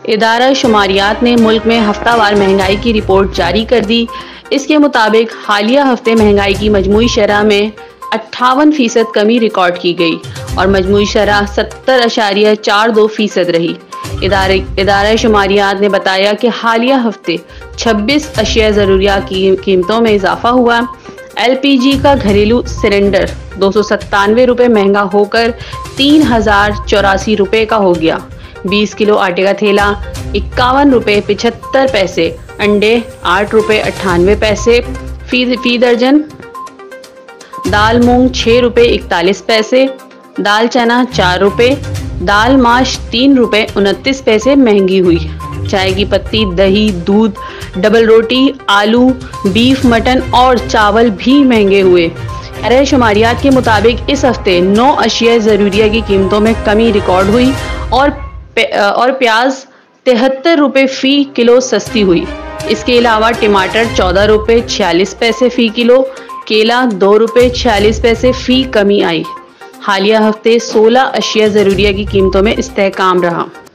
इदारा शुमारियात ने मुल्क में हफ्तावार महंगाई की रिपोर्ट जारी कर दी। इसके मुताबिक हालिया हफ्ते महंगाई की मजमूई शरह में 58% कमी रिकॉर्ड की गई और मजमूई शरह 70.42% रही। इदारा शुमारियात ने बताया कि हालिया हफ्ते 26 अशिया ज़रूरियात की कीमतों में इजाफा हुआ। LPG का घरेलू सिलेंडर 297 रुपये महंगा होकर 3084 रुपये का हो गया। 20 किलो आटे का थैला 51 रुपये 75 पैसे, अंडे 8 रुपये 98 पैसे फी दर्जन, दाल मूंग 6 रुपये 41 पैसे, दाल चना 4 रुपये, दाल माश 3 रुपये 29 पैसे महंगी हुई। चाय की पत्ती, दही, दूध, डबल रोटी, आलू, बीफ, मटन और चावल भी महंगे हुए। इदारा शुमारियात के मुताबिक इस हफ्ते 9 अशिया ज़रूरिया की कीमतों में कमी रिकॉर्ड हुई और प्याज 73 रुपये फ़ी किलो सस्ती हुई। इसके अलावा टमाटर 14 रुपये 46 पैसे फ़ी किलो, केला 2 रुपये 46 पैसे फ़ी कमी आई। हालिया हफ्ते 16 अशिया ज़रूरिया की कीमतों में इस्तेहकाम रहा।